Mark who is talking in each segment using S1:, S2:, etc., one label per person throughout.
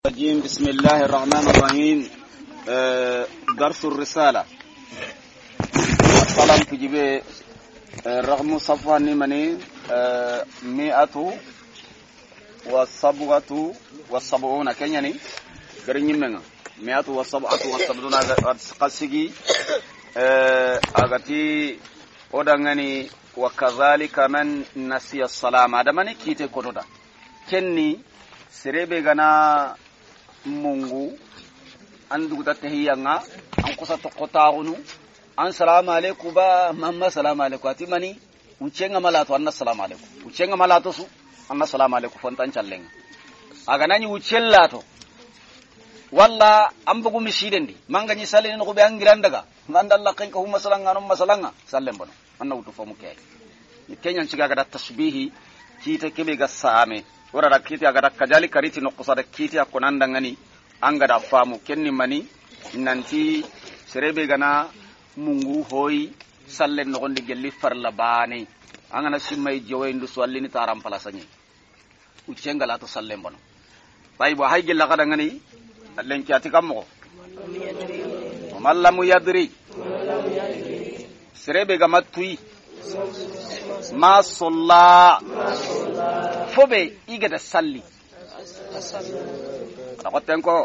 S1: الرجيم. بسم الله الرحمن الرحيم. درس الرسالة السلام تجيب رقم صفحة نمني 177 كنياني غريني منا 177 قصيجي أغتي ودعني وكذلك من نسي السلام هذا مني كيته كنودا كني سرebe gana mungu an duguta tahiyanga an kusa tokotagunu an salamu alaikum ba mamma salamu alaikum atimani ucenga malato anna salamu alaikum ucenga malato su anna salamu alaikum fontan challenga aga nani ucellato walla an bugu mishidendi mangani salini no be angiran daga nganda Allah kanka huma salanga no masalanga sallen bono anna wutu fomu kay kenyan ciga ga tasbihi kita kebe ga same wara da kiti aga kajali kariti no kusada kiti akonanda ngani anga da famu kenni mani nanti serebe gana mungu hoyi sallen no gonde gelli farla bani angana simmay jowe ndu so allini taram palasani ucenga la to sallen bono bay bo hay gella kada ngani len kiati kammo mallamu yadri serebe ga matui ma salla fobe igada salli akotenko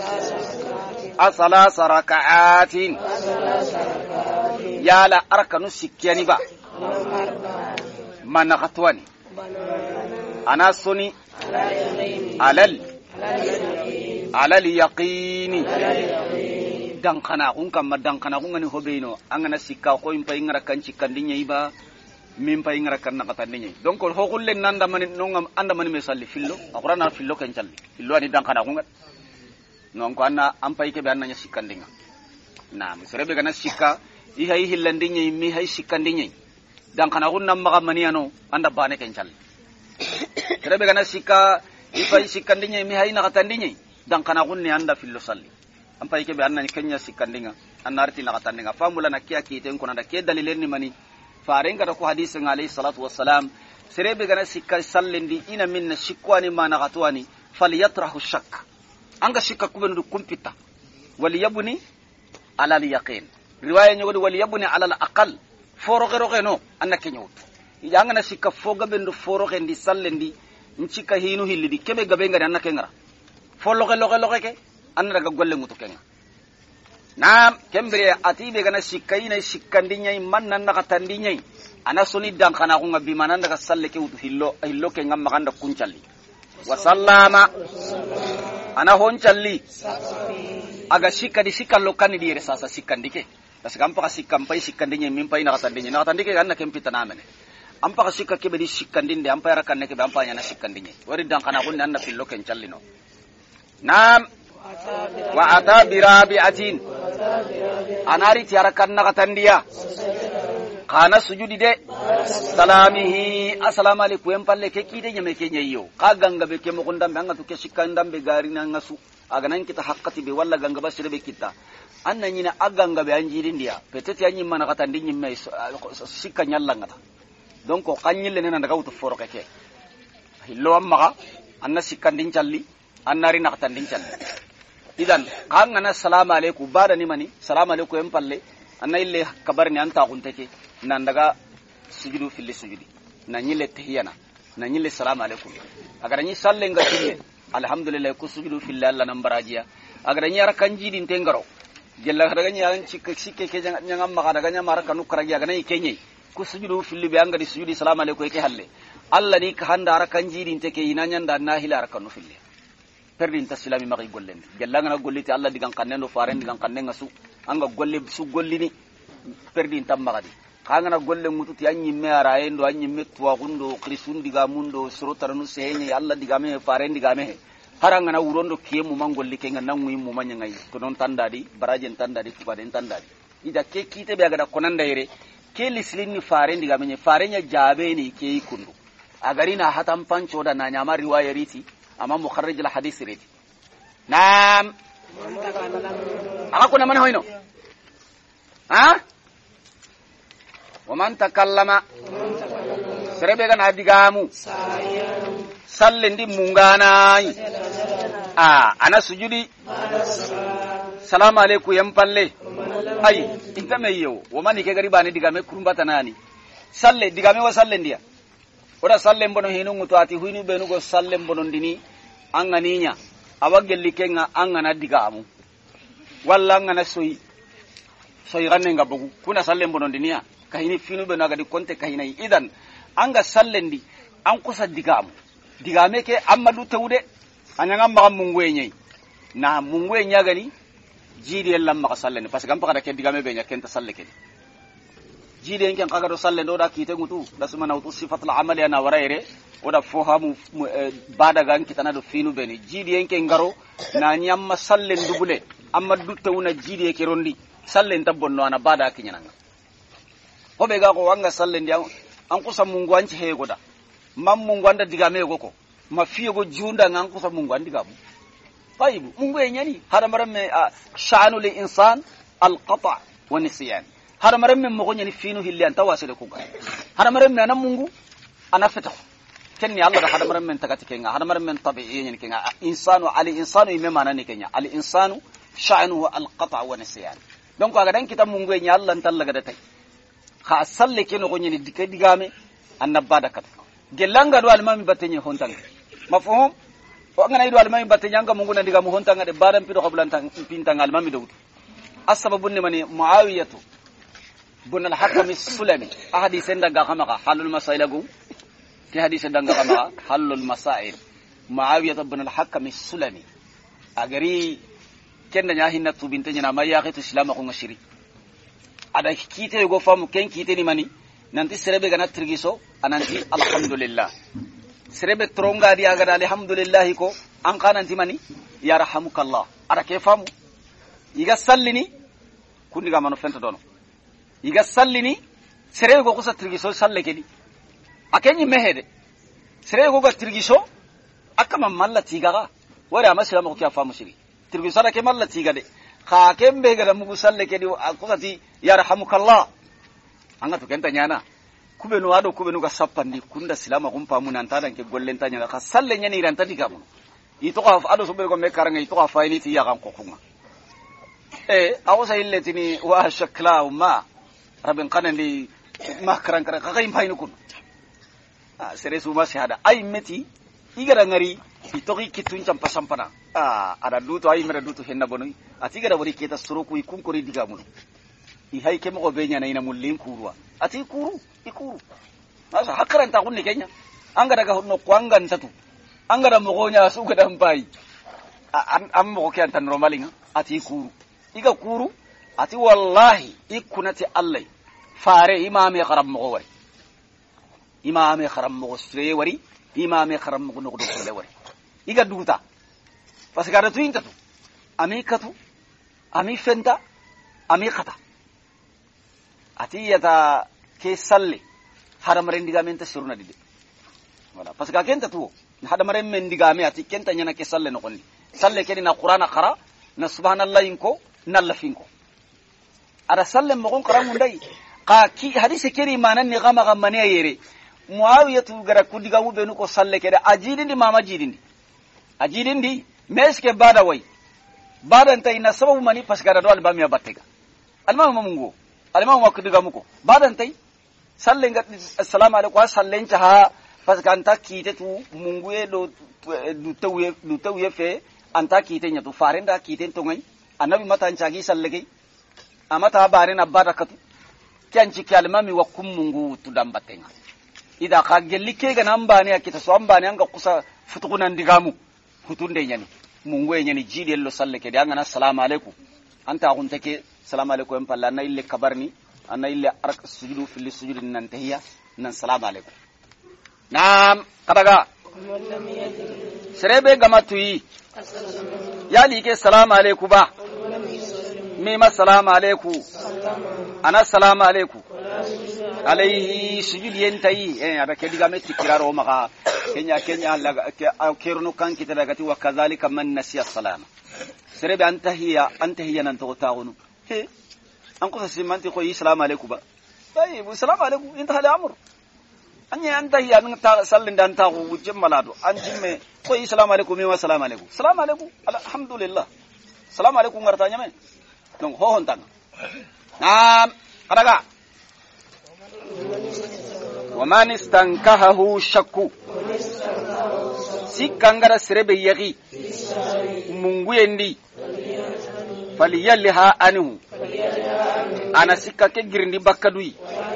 S1: asala sarakaatin yala arkanu sikyani ba manakatwani anasuni alal yaqini dankana kun ngani hobeno angana sikka ko impa ingara kan cikandinya iba min pay ngara kan nakatandinye donc ho kulle nanda mani nongam anda mani me salli fillo akurana fillo kan calli fillo ani dankana kunga non ko anna am pay ke be anna sikandinga na misrebe gana sikka i hay hillandinye mi hay sikandinye dankana kunna maga mani ano anda bane kan calli rebe gana sikka i pay sikandinye mi hay nakatandinye dankana kunni anda fillo salli am pay ke be anna kenya sikandinga annarti nakatandinga famula nakiya kiten kunanda ke dalilen ni mani farenga da ku hadisin alayhi salatu wassalam serebe gana sikka sallindi ina minna shikwani ma nagatwani falyatrahu shakk anga shikka kubenu kumpita waliyabni ala al-yaqin riwaya nyogodi waliyabni ala al-aqal foroge no annake nyawt ijanga na sikka foga bendo foroge ndi sallindi ncika hinu hillidi kebe gabe ngari annake ngara loge ke annaga golle mutu kenga nam kembere atibe gana sikkaina sikkandinyai mannan nakatandinyai ana suni dankana ko ngabi manan daga salle ke utu hillo ke ngamma kanda kuncalli wa sallama ana honcalli aga sikkadi sikkallo kanni dire sasa sikkandike tas gampa ka sikkampai sikkandinyai min pai nakatandike ganna kempita namene ampa ka sikka ke be di sikkandinde ampa yara kanne ke be ampa nyana sikkandinyai wari dankana ko nanna fillo ken callino nam wa ata birabi'atin anari tiara kanna katandia kana sujudi de salamihi assalamu alaikum empalle ke kide nyame kenye yo ka ganga be ke mo kondam anga to ke sikandam be gari na ngasu aga nan kita hakkati be walla ganga ba sirbe kita anna nyina aganga be anjiri ndia petete anyi mana katandi nyimme sikka nyalla ngata donc ko kanyille nena daga wutu foro ke hillo amma anna sikkandin calli annari na katandin calli idan kangana assalamu alaikum bada ni mani assalamu alaikum empalle anna ille kabarni anta kuntake nan daga sujudu fil sujudi nan yille tahiyana nan yille assalamu alaikum agar ni salle nga tille alhamdulillah ku sujudu fil alla nan barajiya agar ni arakan jidin tengaro gella daga ni an cikke ke nyangam maka daga nya maraka nukraji agar ni kenye ku sujudu fil bi anga di sujudi assalamu alaikum ke halle alla ni ka handa arakan jidin teke inanya nda nahila arakan fil perdin tasilami magi gollen gellanga na golliti alla digan kannendo faren digan kannenga su anga golle su gollini perdin tammagadi kanga na golle mututi anyi me araendo anyi me tuwa gundo krisun diga mundo sorotaranu sehenye alla diga me faren diga me haranga na urondo kiemu mangolli kenga nangu mu manya ngai to non tandadi barajen tandadi kubaden tandadi ida ke kite be aga da konanda yere ke lislini faren diga me farenya jabe ni ke ikundu agarina hatam pancho da na nyama riwaya riti amma mukharrij al hadith riti nam akuna man hoyno ha wa man takallama serebe gana digamu sallindi munganai ana sujudi salamu alaikum yan palle ai inta meyo wo mani ke gari bani digame kurumbata nani salle digame wa salle ndia ora salle mbono hinu ngutu ati huinu benu go salle mbono ndini anganinya awagelli kenga angana digamu walla angana soyi ganne nga bugu kuna salle mbono ndinia kahini finu benu agadi konte kahina idan anga salle ndi an kusa digamu digame ke amma du tawde anyanga ma mungwe nyai na mungwe nyagani jidi yallam ma salle ni parce que am pakada ke digame be nyakenta salle ke jidi en kan kaga do salle do da kite ngutu da suma nawtu sifatul amali ana waraire oda fohamu bada gan kitana do finu beni jidi en ke ngaro na nyamma salle ndubule amma du tawna jidi e ke rondi salle ntabonno ana bada kinyanga hobe ga ko wanga salle ndi an kusa mungu anci he goda mam mungu anda digame goko ma fiye go junda ngan kusa mungu andi gabu طيب mungu enyani hada maramme sha'anu li insan al qata' wa nisyan hada maramme mo gonyani finu hilli anta wasile ko ga hada maramme ana mungu ana fata kenni allah da hada maramme tagati kenga hada maramme tabi'i yani kenga insanu ali insanu imme manani kenya ali insanu sha'nuhu al qata' wa nisyan donc aga dan kita mungu enyani allah tallaga da tay kha salle keno gonyani digame annabada kat gelanga do almami batenye hontanga mafhum o ngana ido almami batenyanga mungu na diga mu hontanga de baram pido qoblantang pintanga almami dawdu asbabu ni mani muawiyatu bun al-hakam as-sulami ahadith ndanga xamaka halul masailagu ti hadith ndanga xamaka halul masail muawiyatu bun al-hakam as-sulami agari kenda nya hinna tubinte nya ma yaqitu islam ko ngashiri ada kite go famu ken kite ni mani nanti serebe gana trigiso ananti alhamdulillah serebe tronga dia gada alhamdulillah ko an kananti mani yarhamukallah ada ke famu iga sallini kundi ga mano fenta dono iga sallini serebe go kusa trigiso salle kedi akenyi mehede serebe go ga trigiso akama malla tigaga wala maslama ko kya famu shiri trigiso da ke malla tigade ka kembe gada mugu salle kedi akusati yarhamukallah anga to kenta nyana kubenu ado kubenu ga sappandi kunda silama kumpa mun antada ke gollenta nyana ka salle nyani ranta digamu ito ka ado so be ko me karanga ito ka faili ti yakan ko kunga awsa illetini wa shakla ma rabin kanandi ma karanga ka kay mpayno kun sere su ma shahada ay meti igara ngari ito ki kitun champa sampana ada duto ay mera duto henna bonu atiga da wori keta suroku ikunkori digamu i hayke mo benya na ina mullin kurwa ati kuru ikuru asa hakaranta kunni kenya anga daga honno kwangan tatu anga da mogonya su ga dan bai am mo ke antan normalinga ati kuru iga kuru ati wallahi ikunati allah fare imame kharam mo wari imame kharam mo sire wari imame kharam mo no do sire wari iga duta parce que ada tu intatu ami katu ami fenta ami khata atiyata ke salle hada maren digamenta suruna dide wala parce que kenta tu hada maren men digame ati kenta nyana ke salle no konni salle ke na qur'ana qara na subhanallahi inko na lafinko ada salle mo kon qara mundai ka ki hadise keri manan ni gama gamane yere muawiyatu gara kudigamu benu ko salle ke da ajidindi mama ajidindi meske bada way bada ntai na sababu mani parce que ada do albami abattega almama mungo alima ma kudiga muko badan tai sallen ga assalamu alaikum sallen ta ha paska anta kite tu munguye do du tawye fe anta kite nya to farenda kite to ngai annabi mata anchagi sallege amata bare na barakatu kyanci kalmami wa kum mungu tu dambatenga ida ka gelike ga namba ne akita so amba ne anga kusa futukunan digamu futunde nyani munguye nyani jidello salleke de anga assalamu alaikum anta guntake salamu alaikum palla na ille kabarni anna ille arak sujudu fil sujudi nan tahiyya nan salamu alaikum naam kadaga serebe gamatui yali ke salamu alaikum ba mima salamu alaikum ana salamu alaikum alaihi sujudi yentai ada ke diga metti kiraro maka kenya laga kerno kan kita daga ti wa kazalika man nasiya salama serebe antahiya nan to taunu he an kusa simanti ko assalamu alaikum ba tayyib assalamu alaikum inta hal amr anya anta ya nan ta sallin dan ta ku wujin malado an jimme ko assalamu alaikum wa assalamu alaikum assalamu alaikum alhamdulillah assalamu alaikum ngarta nyame non ho hon tan nam kadaga wa man istankahu shakku sikangara sirebe yagi munguyendi faliyalha anhu ana sikka ke girndi bakkadui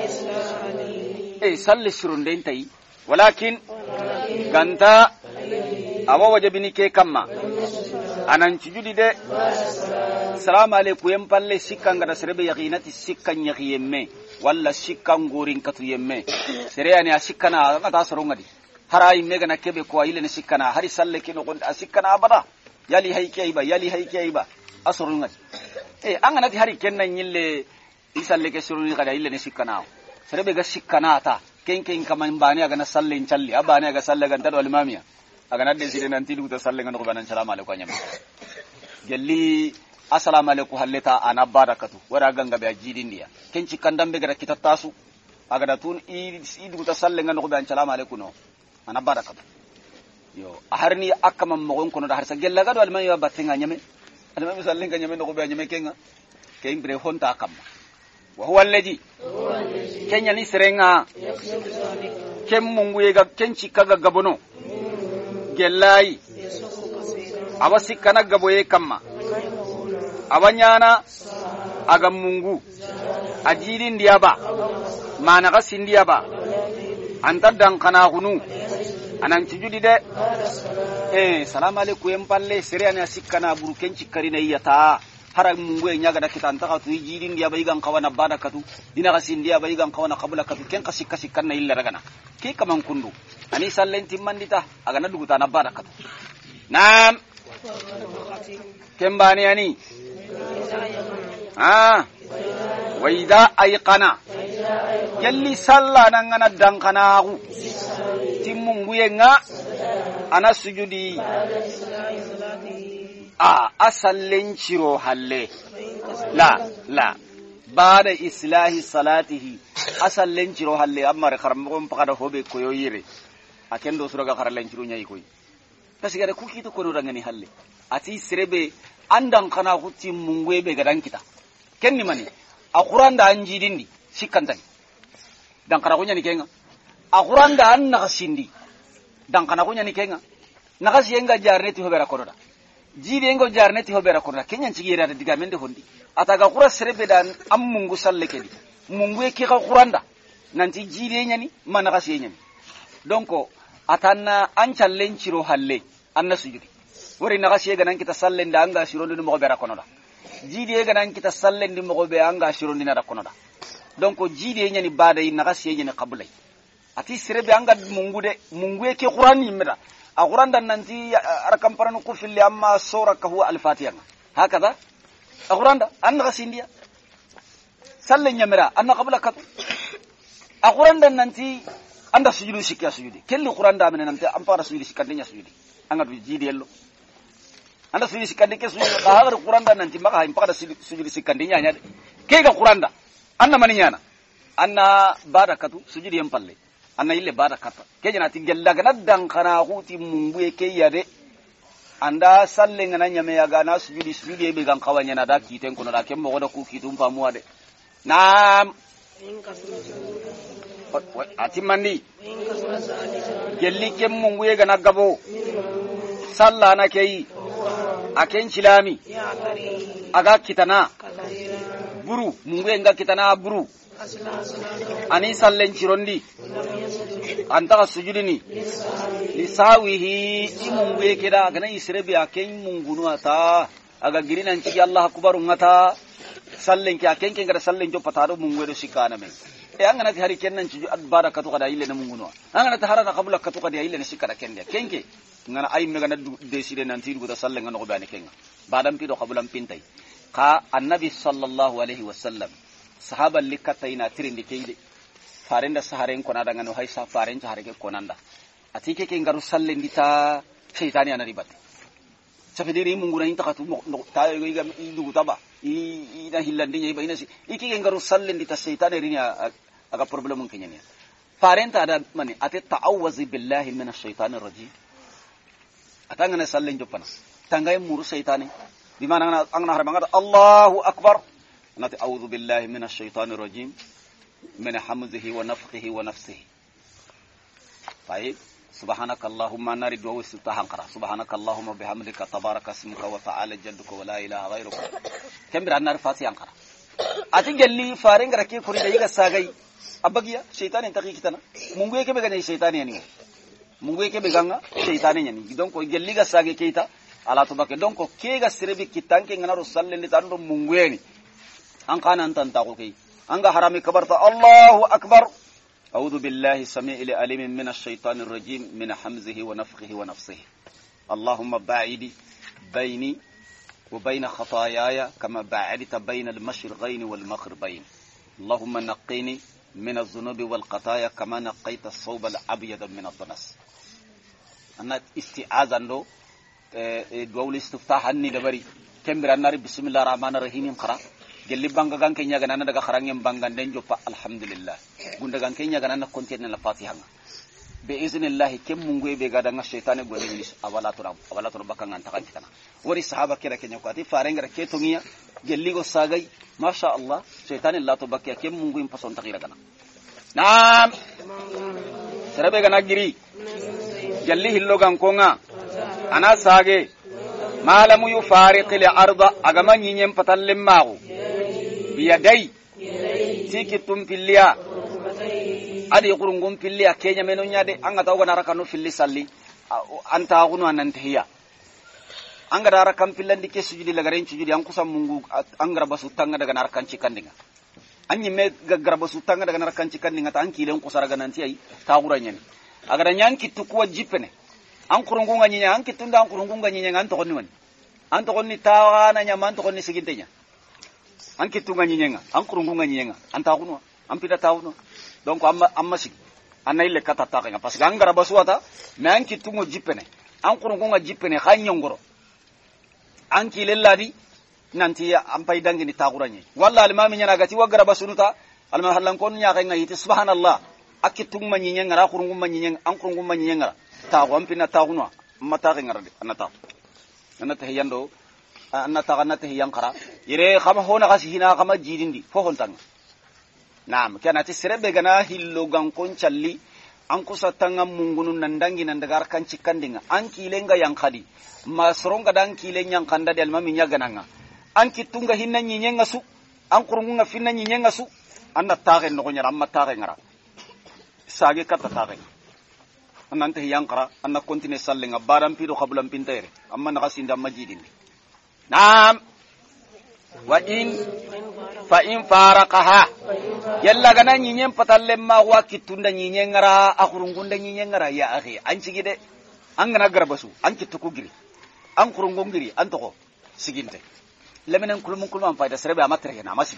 S1: salli surunde tai walakin ganta awa wajabini ke kamma anan cujudi de assalamu alaikum yem palle sikka ngada serebe yaqinati sikka nyaqiyemme walla sikka ngorin katu yemme sereyani asikkana ngata sorongadi harai megana kebe ko ayile ne sikkana hari salle ke no gonda sikkana abada yali hayke ayba asorongadi anganati hari kenna nyille isalle ke suruni kada ile ne sikkana serebe ga sikkana ta kenken kaman bani aga na sallen challi abani aga salle ga tadwal mamiya aga nadde sire nan tilu ta salle ga no banan assalamu alaikum nyam gelli assalamu alaikum halleta ana barakatu wara ganga be ajidin dia kenci kandambe ga kitattasu aga da tun idu ta salle ga no banan assalamu alaikum no ana barakatu yo harni akama mo kono da har sa gella ga dwal mamiya batinga nyame almami salle ga nyame no ko be nyame kenga bre honta kam wa huwa alladhi kenya ni serenga kem mungu yega kenci kaga gabono gellai awasi kana gaboye kamma awanyana aga mungu ajiri ndiya ba mana ga sindiya ba anta dan kana hunu anan tujudi de salamu alaikum yem palle serena sikkana buru kenci karina yata hara mungu nyaga da kitanta ka tu jiri ndiya ba igan kawana bada katu dina ga sindiya ba igan kawana kabula katu ken kasikkanna illa ragana ke kaman kundu ani sallenti mandita aga na duguta na bada katu nam kembani ani wa idha ayqana yalli salla nan ngana dankana ku timmungu yenga ana sujudi asallen ciro halle la bada islahi salatihi asallen ciro halle amma karmon pakada hobe koyo yire akendo suraga karallen ciro nyai koy tasigare kuki to kono rangani halle ati sirebe andan kana hutti mungwe be gadan kita kenni mani alquran da anji dindi sikantani dan kana kunya ni kenga alquran da an nakasindi dan kana kunya ni kenga nakasi yenga jarneti hobera konoda jibe yengo jarneti hobera konoda kenya cigera da diga mende hondi ataga qura sirebe dan am mungu salle kedi mungu e ki ka quranda nanti jibe nyani manakasi nyani donc atanna an challen ciro halle anna sujudi wori nakasi ga nan kita sallen da anga shirondi mo hobera konoda jiide ga nan kita sallen di mo be anga shirondi na da konoda donc jiide nyani bada yi nakasi nyani qabulai ati sirebe anga mungu e ki qurani meda القرآن دننتي أركم برانو كفيل أما سورة كهو الفاتحة هكذا القرآن ده أنا غسينديا سلني يمرا أنا قبل كت القرآن دننتي أنا سجود سكيا سجودي كل القرآن ده من نمتي أم بارا سجود سكنديا سجودي أنا بيجي يلو أنا سجود سكنديا سجودي bahar القرآن دننتي ما هاي بارا سجود سكنديا يعني كيف القرآن ده أنا منيانا أنا بارا كتو سجود يمبلي anna ille bada kata kejana tingella gana dankana huti mungu ke yade anda salle ngana nyame ya gana sujudi be gan kawanya na da kiten kono da kemmo goda ku kitum famuwa de nam atimandi gelli kem mungu ye gana gabo salla na kei aken cilami aga kitana buru mungu nga kitana buru ani sallen cirondi anta sujudini lisawihi imungu keda gana isrebi aken mungunu ata aga girinan ci Allah akbar ngata sallen ki aken ken gara sallen jo patado mungu do sikana me angana hari kennan ci barakatu kada ile na mungunu angana ta harana qabla katu kada ile na sikara kende kenke ngana ay me gana deside nan tiru da sallen ngano bani kenga badam pido qabla pintai ka annabi sallallahu alaihi wasallam sahaban likataina tirindi keide farenda saharen kona daga no haisa faren hareke konanda atike ke ngaru salle ndita shaytani ana ribati safediri munguna inta katu ta yiga idu taba ina hillandi nyai bayina si iki ke ngaru salle ndita shaytani rinya aga problem kenyanya farenta da mani ate ta'awwazi billahi minash shaitanir rajim atanga na sallen jopana tangay muru shaytani bimana angna harmanga Allahu akbar nati a'udhu billahi minash shaitanir rajim min hamzihi wa nafthihi wa nafsihi طيب سبحانك اللهم نرد وستها قرا سبحانك اللهم وبحمدك تبارك اسمك وتعالى جدك ولا اله غيرك كم برنا فاتي قرا ati gelli faren garake kuri da yiga sagai abagiya shaytan ta kikitana mungu yake be ganya shaytan yani mungu yake be ganga shaytan yani don ko gelli ga sagai keita ala to bakke don ko ke ga sirbi kitanke ngana rusalli tan do mungu yani an kana tan ta ko kai an ga harami kabarta Allahu akbar أعوذ بالله السميع العليم من الشيطان الرجيم من حمزه ونفخه ونفسه اللهم باعد بيني وبين خطاياي كما باعدت بين المشرقين والمغربين اللهم نقيني من الذنوب والخطايا كما نقيت الثوب الأبيض من الدنس أنا استعاذ عنده دول استفتاح الني دبري كمبر النار بسم الله الرحمن الرحيم قرأ gelli banga ganke nyaga nan daga kharangem banga den joppa alhamdulillah gunda ganke nyaga nan kontine la fatiha be iznillah kem mungu be gada nga shaytane goni ni awala to bakanga takan kitana wori sahaba kira kenya ko ati farenga ke tongiya gelli go sagay masha Allah shaytane la to bakya kem mungu im pason takira kana naam serabe gana giri gelli hillo gan konga ana sage malamu yufariqil arda agama nyinyen patallem magu biyadai tikitum filliya adi qurungum filliya kenya meno nyade anga taw gana rakano filli salli anta gunu anan tahiya anga dara kam fillandi ke sujudi lagaren sujudi an kusam mungu angara basu tanga daga narkan cikandinga anyi me gaggara basu tanga daga narkan cikandinga ta an kilen kusara ganan tiyai ta guranya ni agara nyan kitu kuwa jipene an qurungunga nyinya an kitunda an qurungunga nyinya an to konni man an to konni tawana nya man to konni sigintenya an kitunga nyenga an kurungunga nyenga an taguno an pida taguno donc amma sig anay le kata taga parce que angara basuata me an kitungo jipene an kurungunga jipene khanyongoro an kilelladi nanti an pay dangi ni taguranye walla almami nyana gati wagara basunuta alma hallan kon nya kay ngayiti subhanallah akitunga nyenga ra kurunguma nyenga an kurunguma nyenga tagu an pina taguno mata ngara de anata hiyando annata ganata hiyankara ire khama hona gasi hina khama jidindi fo hontanga naam kana ti serebe gana hillo gan kon challi an kusa tanga mungunun nandangi nandagar kan cikandinga an kilenga yang khadi masronga dan kilen yang kanda del mami nyaga nanga an kitunga hinna nyenga su an kurunga finna nyenga su anna taage no nyara amma taage ngara sage kata taage annanta hiyankara anna kontine sallenga baram pido khabulam pintere amma na gasi ndam majidindi نعم وإن فإن فارقها يلا غنا نينين فتالم ما هو كتوندا نينين غرا اخرونغوندا نينين غرا يا اخي انشي gide an gana garbasu an kittuku giri an kurungun giri an toko siginte lemenen kulmun kulman fayda serebe amatre na masi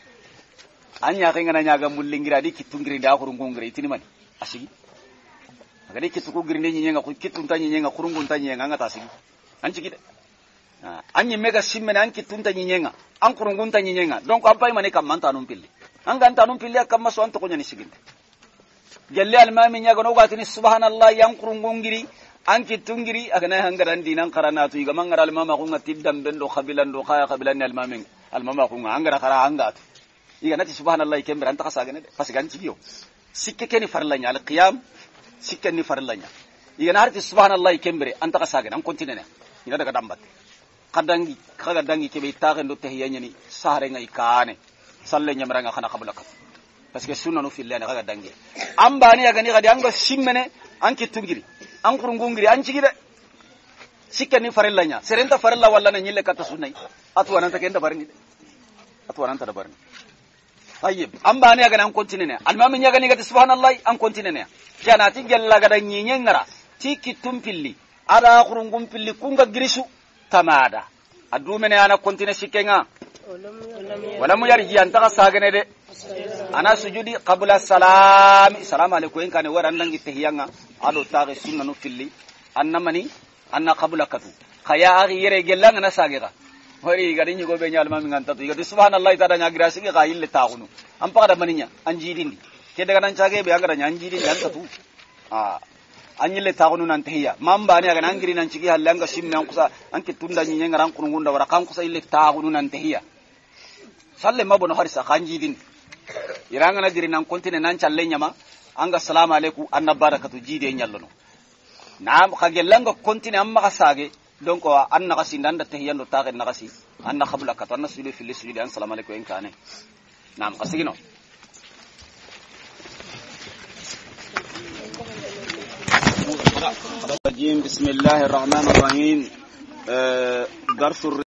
S1: an ya ngana nyaga mullingira di kittungiri da kurungun giri tinimani asigi agadi kittuku giri ne nyinya ku kittunta nyinya kurungun ta nyinya ngata asigi anchi gide anyi mega simmene an kittunta nyenga an kurungunta nyenga donc an pay mane kam manta num pilli an ganta num pilli kam maso an to ko nyani siginte gelle almami nyaga no gatini subhanallah yan kurungungiri an kittungiri agana hangaran dinan qarana to iga mangara almama ko ngati dambendo khabilan do khaya khabilan almami almama ko ngara khara hangat iga nati subhanallah kembere an ta kasagane de pasigan ciyo sikke keni farlanya al qiyam sikke ni farlanya iga narti subhanallah kembere an ta kasagane an kontinene iga daga dambat kadangi kaga dangi kebe tagen do tahiyanya ni sare ngai kane salle nyamra nga khana qabla kat parce que sunna no fillane kaga dangi ambani aga ni gadi anga simmene an kitungiri an kurungungiri an cigide sikke ni farillanya serenta farilla walla na nyille kata sunnai atwa nan ta kenda barni atwa nan ta da barni tayyib ambani aga nan kontinene almami nyaga ni gadi subhanallah an kontinene kana ti gella gada nyenyen ngara ti kitum pilli ada kurungum pilli kunga girisu tamada adumene ana kontine sikenga wala mu yarji anta sagane de ana sujudi qabla salam assalamu alaykum en kane waran dangi tahiyanga ado tare sunna no filli annamani anna qabla katu khaya ari yere gelanga na sagega hori gadi nyugo be nyal mami nganta to gadi subhanallahi ta da nyagira sigi ga ille taunu am pa da maninya anjidindi ke daga nan cage be agara nyanji di nyanta tu anyile taxunu nan tahiya mambani aga nangiri nan cigi halle anga simme an kusa anke tunda nyi nyenga ran kununda wara kan kusa ile taxunu nan tahiya salle mabono harisa kanji din iranga na giri nan kontine nan challe nyama anga assalamu alaikum anna barakatu jide nyallono na kagellanga kontine amma kasage donc anna kasi ndanda tahiyando taxe na kasi anna khabla ka tanna sulu fil sulu an assalamu alaikum en kane nam kasigino بسم الله الرحمن الرحيم درس